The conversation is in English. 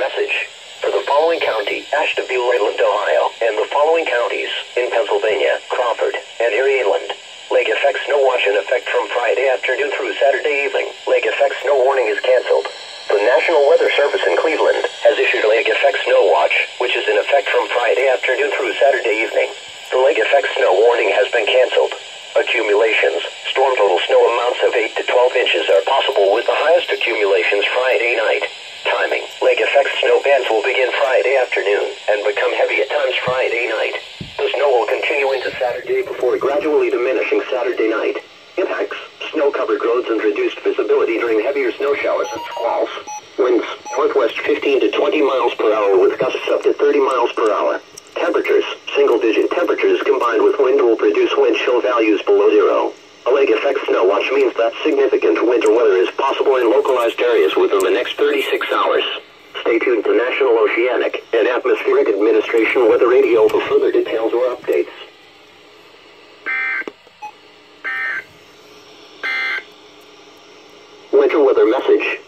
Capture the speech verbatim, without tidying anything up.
message. For the following county, Ashtabula, Inland, Ohio, and the following counties in Pennsylvania, Crawford, and Erie Inland. Lake effect snow watch in effect from Friday afternoon through Saturday evening. Lake effect snow warning is canceled. The National Weather Service in Cleveland has issued a lake effect snow watch, which is in effect from Friday afternoon through Saturday evening. The lake effect snow warning has been canceled. Accumulations. Storm total snow amounts of eight to twelve inches are possible, with the highest accumulations Friday night. Timing. Lake effect snow bands will begin Friday afternoon and become heavy at times Friday night. The snow will continue into Saturday before gradually diminishing Saturday night. Impacts. Snow-covered roads and reduced visibility during heavier snow showers and squalls. Winds. Northwest fifteen to twenty miles per hour with gusts up to thirty miles per hour. Temperatures. Single-digit temperatures combined with wind will produce wind chill values below zero. A lake effect snow watch means that significant winter weather is possible in localized areas within the next thirty-six hours. Stay tuned to National Oceanic and Atmospheric Administration Weather Radio for further details or updates. Winter weather message.